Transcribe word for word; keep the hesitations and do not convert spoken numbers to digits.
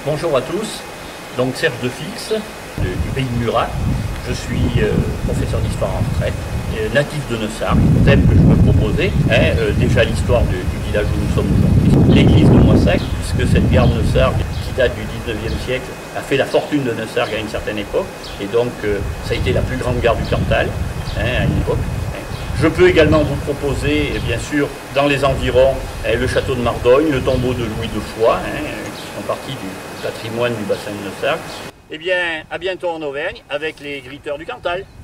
Bonjour à tous, donc Serge Defix de, du pays de Murat. Je suis euh, professeur d'histoire en retraite, euh, natif de Neussargues. Le thème que je me proposais est euh, déjà l'histoire du, du village où nous sommes aujourd'hui. L'église de Moissac, puisque cette gare de Neussargues, qui date du dix-neuvième siècle, a fait la fortune de Neussargues à une certaine époque. Et donc euh, ça a été la plus grande gare du Cantal hein, à une époque. Je peux également vous proposer, bien sûr, dans les environs, le château de Mardogne, le tombeau de Louis de Foix, hein, qui font partie du patrimoine du bassin de Neussargues. Eh bien, à bientôt en Auvergne avec les Gritteurs du Cantal.